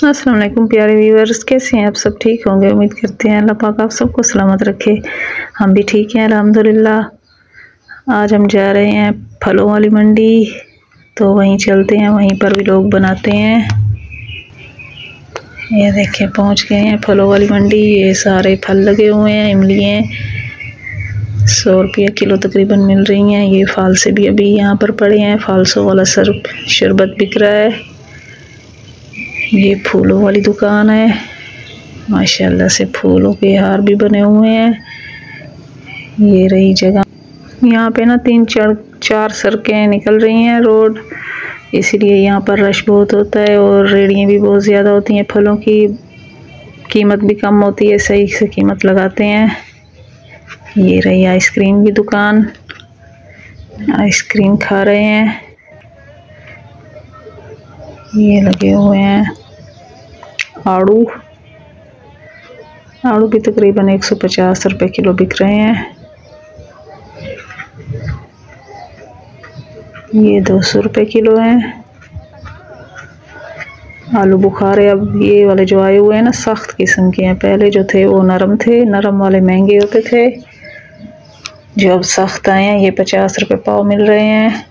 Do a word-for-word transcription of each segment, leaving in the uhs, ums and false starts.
अस्सलाम वालेकुम प्यारे व्यूअर्स, कैसे हैं आप सब? ठीक होंगे, उम्मीद करते हैं। अल्लाह पाक आप सबको सलामत रखे। हम भी ठीक हैं अल्हम्दुलिल्लाह। आज हम जा रहे हैं फलों वाली मंडी, तो वहीं चलते हैं, वहीं पर भी लोग बनाते हैं। ये देखें पहुंच गए हैं फलों वाली मंडी। ये सारे फल लगे हुए हैं। इमली हैं सौ रुपये किलो तकरीबन मिल रही हैं। ये फालसे भी अभी यहाँ पर पड़े हैं। फालसों वाला सर शरबत बिक रहा है। ये फूलों वाली दुकान है। माशाल्लाह से फूलों के हार भी बने हुए हैं। ये रही जगह। यहाँ पे ना तीन चार चार सड़कें निकल रही हैं, रोड, इसलिए यहाँ पर रश बहुत होता है और रेड़ियाँ भी बहुत ज़्यादा होती हैं। फलों की कीमत भी कम होती है, सही से कीमत लगाते हैं। ये रही आइसक्रीम की दुकान, आइसक्रीम खा रहे हैं। ये लगे हुए हैं आड़ू। आड़ू भी तकरीबन एक सौ पचास रुपये किलो बिक रहे हैं। ये दो सौ रुपये किलो हैं। आलू बुखारे अब ये वाले जो आए हुए हैं ना, सख्त किस्म के हैं। पहले जो थे वो नरम थे, नरम वाले महंगे होते थे। जो अब सख्त आए हैं ये पचास रुपये पाव मिल रहे हैं।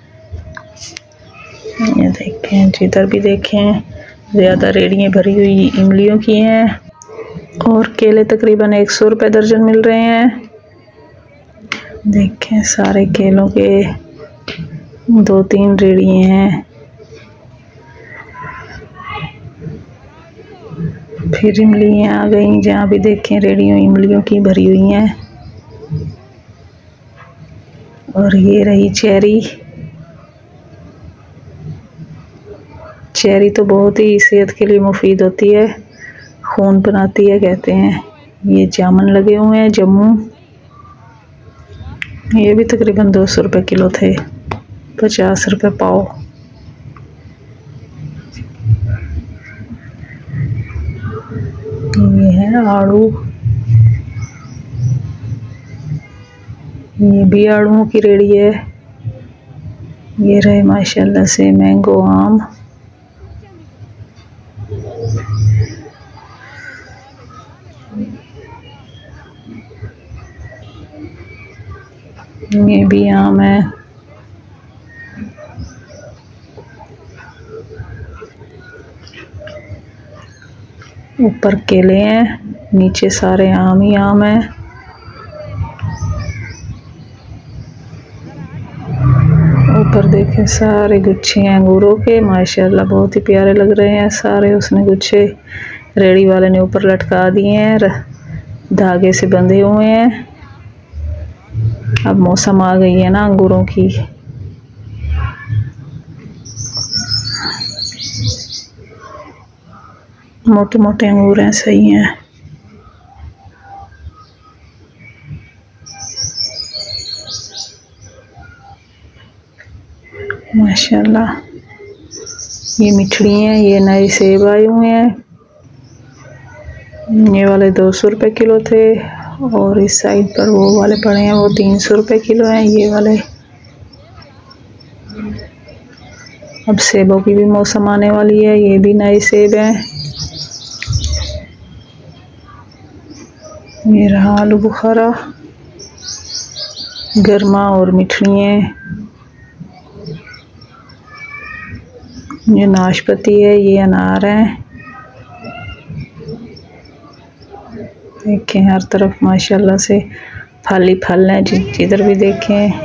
ये देखें, जिधर भी देखें ज़्यादा रेड़ियाँ भरी हुई इमलियों की हैं। और केले तकरीबन एक सौ रुपये दर्जन मिल रहे हैं। देखें सारे केलों के दो तीन रेड़ियाँ हैं। फिर इमलियाँ आ गई, जहाँ भी देखें रेड़ियों इमलियों की भरी हुई हैं। और ये रही चेरी। चेरी तो बहुत ही सेहत के लिए मुफीद होती है, खून बनाती है कहते हैं। ये जामुन लगे हुए हैं जम्मू। ये भी तकरीबन दो सौ रुपये किलो थे, पचास रुपये पाव। ये है आड़ू। ये भी आड़ूओं की रेड़ी है। ये रहे माशाल्लाह से मैंगो आम। ये भी आम है। ऊपर केले हैं, नीचे सारे आम ही आम हैं। ऊपर देखें सारे गुच्छे हैं अंगूरों के, माशाल्लाह बहुत ही प्यारे लग रहे हैं सारे। उसने गुच्छे रेड़ी वाले ने ऊपर लटका दिए हैं, धागे से बंधे हुए हैं। अब मौसम आ गई है ना अंगूरों की। मोटे मोटे अंगूर हैं, सही हैं। माशाल्लाह। ये मिठड़ी हैं। ये नए सेब आए हुए हैं। ये वाले दो सौ रुपये किलो थे और इस साइड पर वो वाले पड़े हैं, वो तीन सौ रुपये किलो हैं ये वाले। अब सेबों की भी मौसम आने वाली है। ये भी नए सेब हैं। ये रहा आलू बुखारा, गर्मा और मिठड़ियाँ। ये नाशपाती है। ये अनार है। देखें हर तरफ माशाल्लाह से फल ही फल हैं, जिधर भी देखें।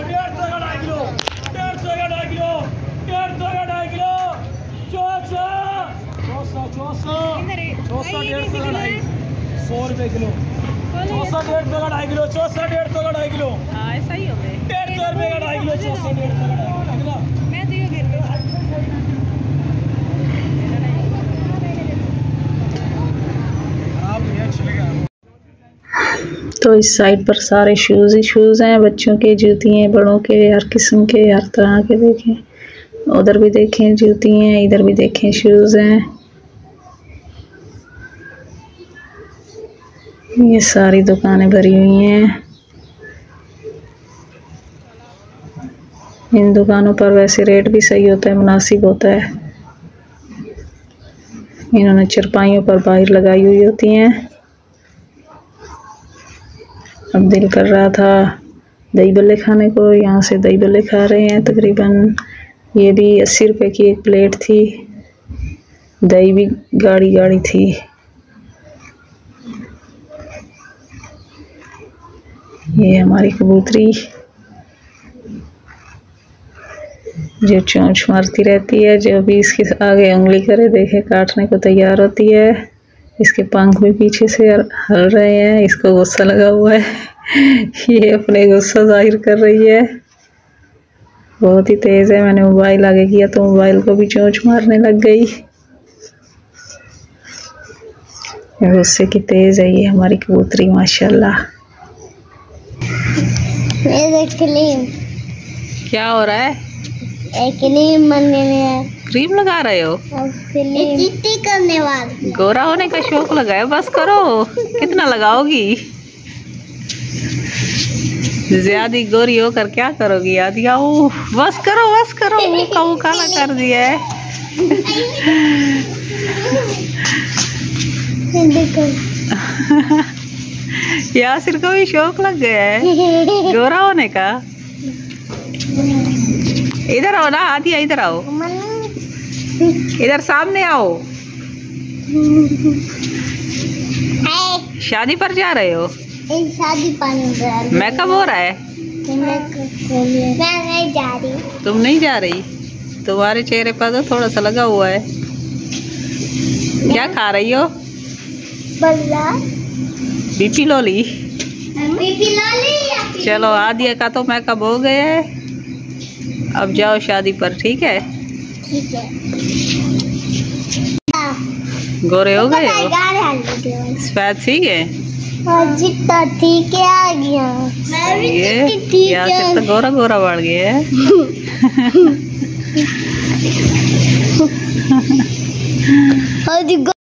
सौ रुपये किलो, चौसौ डेढ़ सौ का ढाई किलो, चौसौ डेढ़ सौ का ढाई किलो। हाँ ऐसा ही हो गया। डेढ़ सौ रुपये का ढाई किलो, चौसौ डेढ़ सौ का ढाई किलो। मैं दियो गिर तो इस साइड पर सारे शूज़ ही शूज़ हैं, बच्चों के जूती हैं, बड़ों के, हर किस्म के, हर तरह के। देखें उधर भी देखें जूती हैं, इधर भी देखें शूज़ हैं। ये सारी दुकानें भरी हुई हैं। इन दुकानों पर वैसे रेट भी सही होता है, मुनासिब होता है। इन्होंने चरपाइयों पर बाहर लगाई हुई होती हैं। अब दिल कर रहा था दही बल्ले खाने को, यहाँ से दही बल्ले खा रहे हैं। तकरीबन ये भी अस्सी रुपए की एक प्लेट थी। दही भी गाढ़ी गाढ़ी थी। ये हमारी कबूतरी जो चोंच मारती रहती है, जो भी इसके आगे उंगली करे देखे काटने को तैयार होती है। इसके पंख भी पीछे से हल रहे हैं, इसको गुस्सा लगा हुआ है। ये अपने गुस्सा जाहिर कर रही है, बहुत ही तेज है। मैंने मोबाइल आगे किया तो मोबाइल को भी चोंच मारने लग गई। गुस्से की तेज है ये हमारी कबूतरी माशाल्लाह। क्या हो रहा है? क्रीम बनने में। क्रीम लगा रहे हो? चिट्टी करने वाली। गोरा होने का शौक लगा है, बस करो। कितना लगाओगी? ज्यादा गोरी होकर क्या करोगी आदिया? बस करो बस करो, मुंह का मुंह काला कर दिया है। यासिर को भी शौक लग गया है गोरा होने का। इधर आओ ना आदिया, इधर आओ, इधर सामने आओ। शादी पर जा रहे हो? शादी पर मेकअप हो रहा है? मैं नहीं जा रही। तुम नहीं जा रही? तुम्हारे चेहरे पर तो थोड़ा सा लगा हुआ है। क्या खा रही हो? बल्ला। बीपी लोली? बीपी लोली। चलो आदिया का तो मेकअप हो गया है, अब जाओ शादी पर। ठीक है ठीक है। गोरे हो गए हो? सफेद ठीक है? जितना ठीक है आ गया। मैं भी ये यहाँ से तो गोरा गोरा बढ़ गया है।